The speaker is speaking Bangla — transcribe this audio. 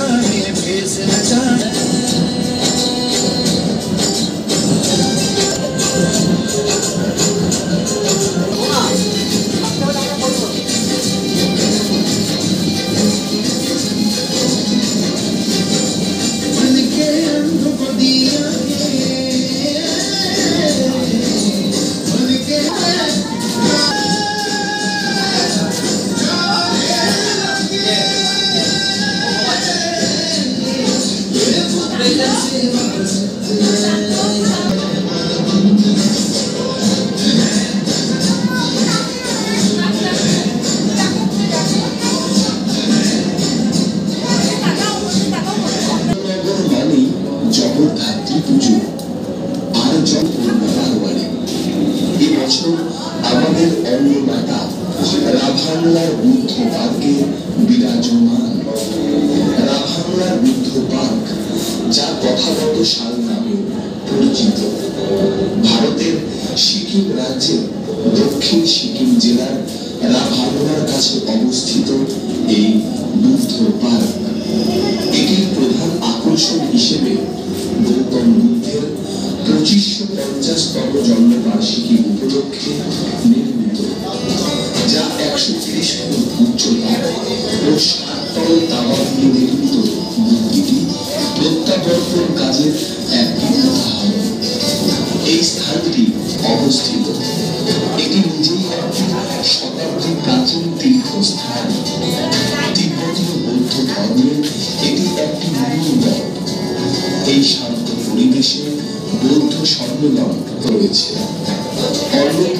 রাভাংলার বুদ্ধ পার্কে বিরাজমান। রাভাংলার বুদ্ধ পার্ক, যা তথাগত শাল নামে পরিচিত, ভারতের সিকিম রাজ্যের দক্ষিণ সিকিম জেলার রাভাংলার কাছে অবস্থিত এই বুদ্ধ পার্ক। এটির প্রধান আকর্ষণ হিসেবে গৌতম বুদ্ধের 2550তম জন্মবার্ষিকী উপলক্ষে নির্মিত, যা 130 ফুট উচ্চতা ও 60 টন তামা দিয়ে নির্মিত মূর্তিটি প্রত্যাবর্তন কাজের একটি উদাহরণ। এই স্থানটি অবস্থিত, এটি নিজেই একটি শতাব্দী প্রাচীন তীর্থস্থান। তিব্বতীয় বৌদ্ধ ধর্মের এটি একটি মূল মঠ। এই শান্ত পরিবেশে বৌদ্ধ সম্মেলন রয়েছে।